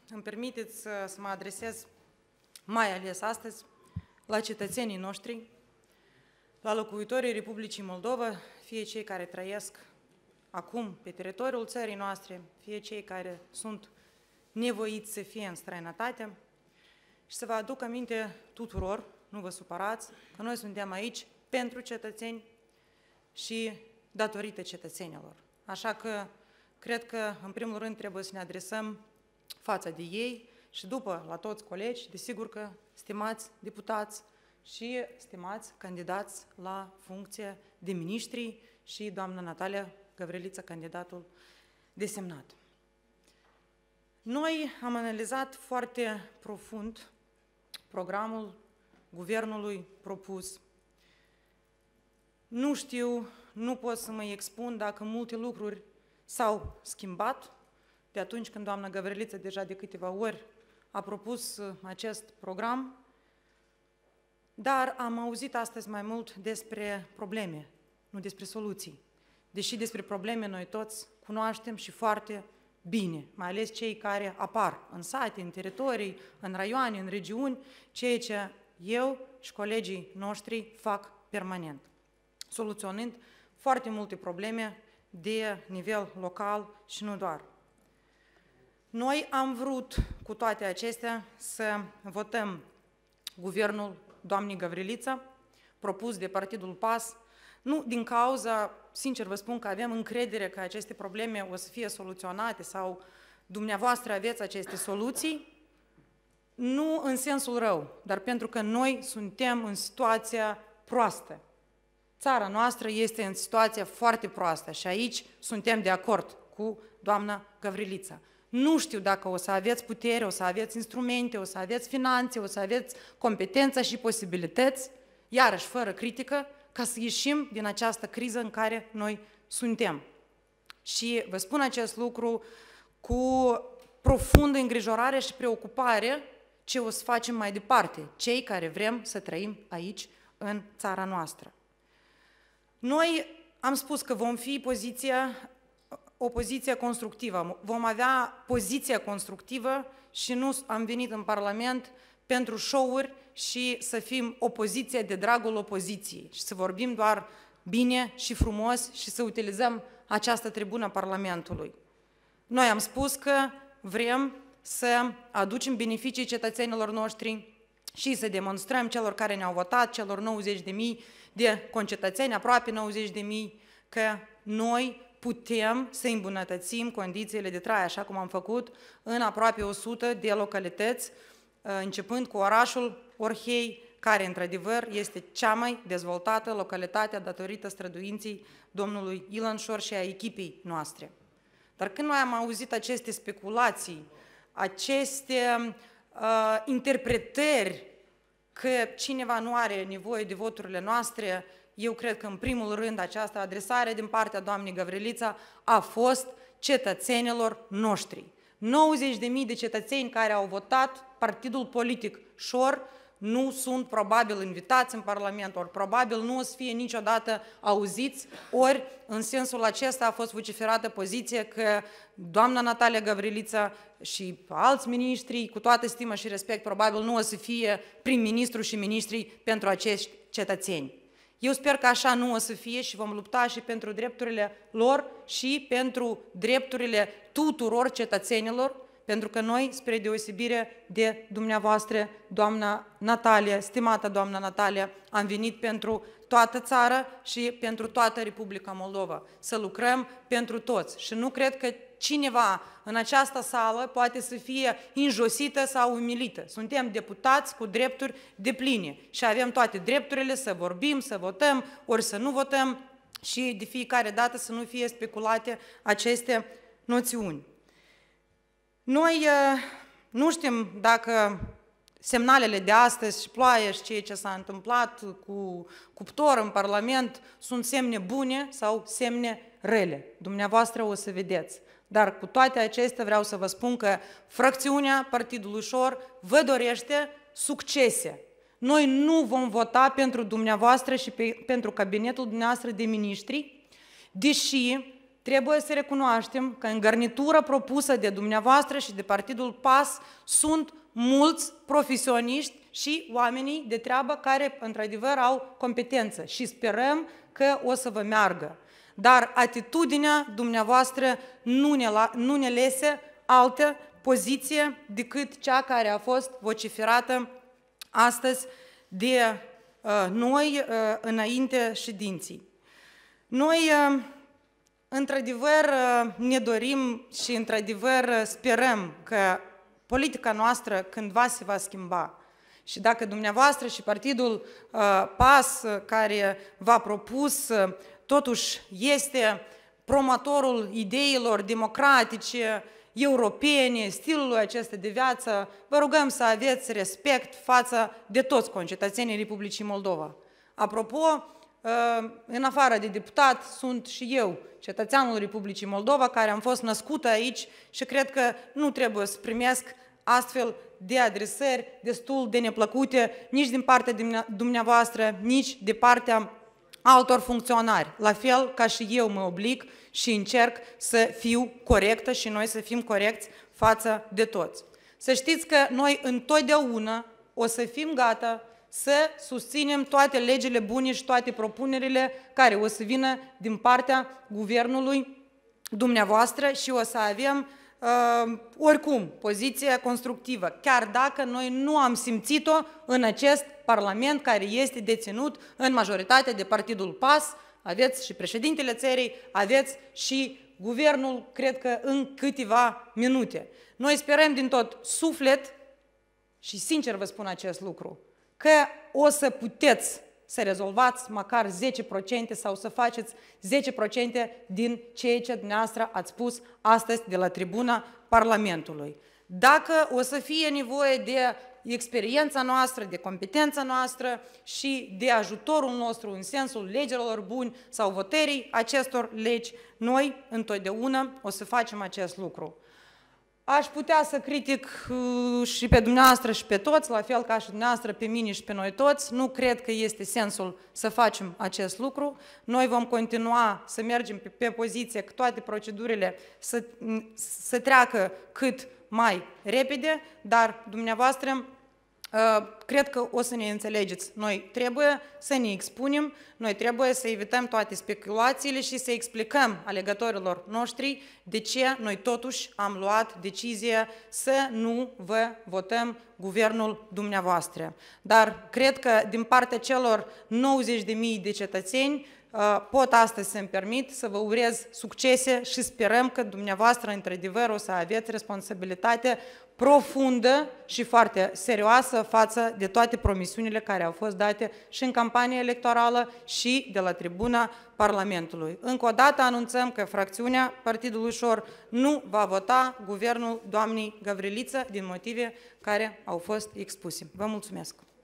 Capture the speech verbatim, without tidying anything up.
îmi permiteți să, să mă adresez mai ales astăzi la cetățenii noștri, la locuitorii Republicii Moldova, fie cei care trăiesc acum pe teritoriul țării noastre, fie cei care sunt nevoiți să fie în străinătate, și să vă aduc aminte tuturor, nu vă supărați, că noi suntem aici pentru cetățeni și datorită cetățenilor. Așa că cred că, în primul rând, trebuie să ne adresăm față de ei și după la toți colegi, desigur că stimați deputați și stimați candidați la funcție de miniștri și doamna Natalia Gavrilița, candidatul desemnat. Noi am analizat foarte profund programul guvernului propus. Nu știu, nu pot să mă expun dacă multe lucruri s-au schimbat de atunci când doamna Gavrilița deja de câteva ori a propus acest program, dar am auzit astăzi mai mult despre probleme, nu despre soluții. Deși despre probleme noi toți cunoaștem și foarte bine, mai ales cei care apar în sate, în teritorii, în raioane, în regiuni, ceea ce eu și colegii noștri fac permanent, soluționând foarte multe probleme de nivel local și nu doar. Noi am vrut cu toate acestea să votăm guvernul doamnei Gavrilița, propus de Partidul P A S, nu din cauza, sincer vă spun că avem încredere că aceste probleme o să fie soluționate sau dumneavoastră aveți aceste soluții, nu în sensul rău, dar pentru că noi suntem în situația proastă. Țara noastră este în situația foarte proastă și aici suntem de acord cu doamna Gavrilița. Nu știu dacă o să aveți putere, o să aveți instrumente, o să aveți finanțe, o să aveți competența și posibilități, iarăși fără critică, ca să ieșim din această criză în care noi suntem. Și vă spun acest lucru cu profundă îngrijorare și preocupare ce o să facem mai departe, cei care vrem să trăim aici, în țara noastră. Noi am spus că vom fi poziția, o poziție constructivă, vom avea poziția constructivă și nu am venit în Parlament pentru show-uri și să fim opoziție de dragul opoziției și să vorbim doar bine și frumos și să utilizăm această tribună Parlamentului. Noi am spus că vrem să aducem beneficii cetățenilor noștri și să demonstrăm celor care ne-au votat, celor nouăzeci de mii de concetățeni, aproape nouăzeci de mii, că noi putem să îmbunătățim condițiile de trai, așa cum am făcut în aproape o sută de localități, începând cu orașul Orhei, care, într-adevăr, este cea mai dezvoltată localitate datorită străduinței domnului Ilan Șor și a echipei noastre. Dar când noi am auzit aceste speculații, aceste uh, interpretări că cineva nu are nevoie de voturile noastre, eu cred că, în primul rând, această adresare din partea doamnei Gavrilița a fost cetățenilor noștri. nouăzeci de mii de cetățeni care au votat partidul politic Șor nu sunt probabil invitați în Parlament, ori probabil nu o să fie niciodată auziți, ori în sensul acesta a fost vociferată poziție că doamna Natalia Gavrilița și alți miniștri, cu toată stimă și respect, probabil nu o să fie prim-ministru și miniștri pentru acești cetățeni. Eu sper că așa nu o să fie și vom lupta și pentru drepturile lor și pentru drepturile tuturor cetățenilor, pentru că noi, spre deosebire de dumneavoastră, doamna Natalia, stimată doamna Natalia, am venit pentru toată țara și pentru toată Republica Moldova, să lucrăm pentru toți. Și nu cred că cineva în această sală poate să fie injosită sau umilită. Suntem deputați cu drepturi depline și avem toate drepturile să vorbim, să votăm, ori să nu votăm și de fiecare dată să nu fie speculate aceste noțiuni. Noi nu știm dacă semnalele de astăzi și ploaie și ceea ce s-a întâmplat cu cuptor în Parlament sunt semne bune sau semne rele. Dumneavoastră o să vedeți. Dar cu toate acestea vreau să vă spun că fracțiunea Partidului Șor vă dorește succese. Noi nu vom vota pentru dumneavoastră și pe, pentru cabinetul dumneavoastră de miniștri, deși trebuie să recunoaștem că în garnitura propusă de dumneavoastră și de Partidul P A S sunt mulți profesioniști și oamenii de treabă care, într-adevăr, au competență și sperăm că o să vă meargă. Dar atitudinea dumneavoastră nu ne, la, nu ne lese altă poziție decât cea care a fost vociferată astăzi de uh, noi uh, înainte ședinții. Noi, uh, într-adevăr, uh, ne dorim și, într-adevăr, uh, sperăm că politica noastră cândva se va schimba. Și dacă dumneavoastră și Partidul uh, P A S, uh, care v-a propus, uh, totuși este promotorul ideilor democratice, europene, stilului acesta de viață, vă rugăm să aveți respect față de toți concetățenii Republicii Moldova. Apropo, în afară de deputat, sunt și eu, cetățeanul Republicii Moldova, care am fost născută aici și cred că nu trebuie să primesc astfel de adresări destul de neplăcute, nici din partea dumneavoastră, nici de partea altor funcționari. La fel ca și eu mă oblig și încerc să fiu corectă și noi să fim corecți față de toți. Să știți că noi întotdeauna o să fim gata să susținem toate legile bune și toate propunerile care o să vină din partea guvernului dumneavoastră și o să avem uh, oricum poziție constructivă, chiar dacă noi nu am simțit-o în acest Parlament care este deținut în majoritate de Partidul P A S. Aveți și președintele țării, aveți și guvernul, cred că în câteva minute. Noi sperăm din tot suflet și sincer vă spun acest lucru, că o să puteți să rezolvați măcar zece la sută sau să faceți zece la sută din ceea ce dumneavoastră ați spus astăzi de la tribuna Parlamentului. Dacă o să fie nevoie de experiența noastră, de competența noastră și de ajutorul nostru în sensul legilor buni sau votării acestor legi, noi întotdeauna o să facem acest lucru. Aș putea să critic uh, și pe dumneavoastră și pe toți, la fel ca și dumneavoastră pe mine și pe noi toți. Nu cred că este sensul să facem acest lucru. Noi vom continua să mergem pe, pe poziție că toate procedurile să, să treacă cât mai repede, dar dumneavoastră cred că o să ne înțelegeți. Noi trebuie să ne expunem, noi trebuie să evităm toate speculațiile și să explicăm alegătorilor noștri de ce noi totuși am luat decizia să nu vă votăm guvernul dumneavoastră. Dar cred că din partea celor nouăzeci de mii de cetățeni pot astăzi să-mi permit să vă urez succese și sperăm că dumneavoastră, într-adevăr, o să aveți responsabilitate profundă și foarte serioasă față de toate promisiunile care au fost date și în campania electorală și de la tribuna Parlamentului. Încă o dată anunțăm că fracțiunea Partidului Șor nu va vota guvernul doamnei Gavriliță din motive care au fost expuse. Vă mulțumesc!